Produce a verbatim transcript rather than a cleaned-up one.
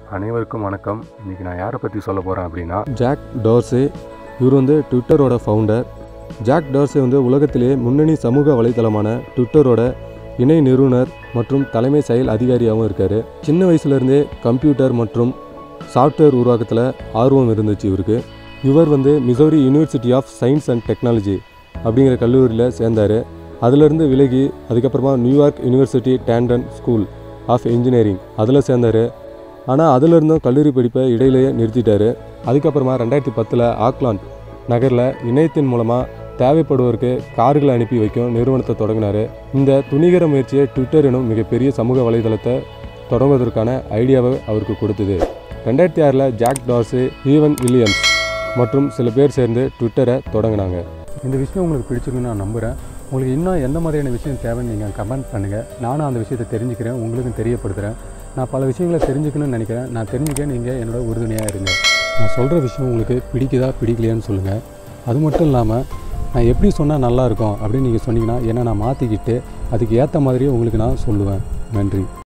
அனைவருக்கும் வணக்கம். இன்றைக்கி நான் யாரை பற்றி சொல்ல போகிறேன் அப்படின்னா ஜாக் டார்சே. இவர் வந்து ட்விட்டரோட ஃபவுண்டர். ஜாக் டார்சே வந்து உலகத்திலேயே முன்னணி சமூக வலைத்தளமான ட்விட்டரோட இணை நிறுவனர் மற்றும் தலைமை செயல் அதிகாரியாகவும் இருக்கார். சின்ன வயசுலேருந்தே கம்ப்யூட்டர் மற்றும் சாஃப்ட்வேர் உருவாக்கத்தில் ஆர்வம் இருந்துச்சு இவருக்கு. இவர் வந்து Missouri university of science and technology அப்படிங்கிற கல்லூரியில் சேர்ந்தார். அதிலிருந்து விலகி அதுக்கப்புறமா New York university Tandon school of engineering அதில் சேர்ந்தார். ஆனால் அதிலிருந்தும் கல்லூரி படிப்பை இடையிலேயே நிறுத்திட்டார். அதுக்கப்புறமா ரெண்டாயிரத்தி பத்தில் ஆக்லாந்து நகரில் இணையத்தின் மூலமாக தேவைப்படுவோருக்கு கார்களை அனுப்பி வைக்கும் நிறுவனத்தை தொடங்கினார். இந்த துணிகர முயற்சியை ட்விட்டர் எனும் மிகப்பெரிய சமூக வலைதளத்தை தொடங்குவதற்கான ஐடியாவை அவருக்கு கொடுத்தது. ரெண்டாயிரத்தி ஆறில் ஜாக் டார்சே, ஈவன் வில்லியம்ஸ் மற்றும் சில பேர் சேர்ந்து ட்விட்டரை தொடங்கினாங்க. இந்த விஷயம் உங்களுக்கு பிடிச்சிருக்குன்னு நான் நம்புகிறேன். உங்களுக்கு இன்னும் எந்த மாதிரியான விஷயம் தேவைன்னு நீங்கள் கமெண்ட் பண்ணுங்கள். நானும் அந்த விஷயத்தை தெரிஞ்சுக்கிறேன், உங்களுக்கும் தெரியப்படுத்துகிறேன். நான் பல விஷயங்களை தெரிஞ்சுக்கணும்னு நினைக்கிறேன். நான் தெரிஞ்சுக்க நீங்கள் என்னோட உறுதுணையாக இருங்க. நான் சொல்கிற விஷயம் உங்களுக்கு பிடிக்குதா பிடிக்கலையான்னு சொல்லுங்கள். அது மட்டும் இல்லாமல் நான் எப்படி சொன்னால் நல்லாயிருக்கும் அப்படின்னு நீங்கள் சொன்னீங்கன்னா என்னை நான் மாற்றிக்கிட்டு அதுக்கு ஏற்ற மாதிரியே உங்களுக்கு நான் சொல்லுவேன். நன்றி.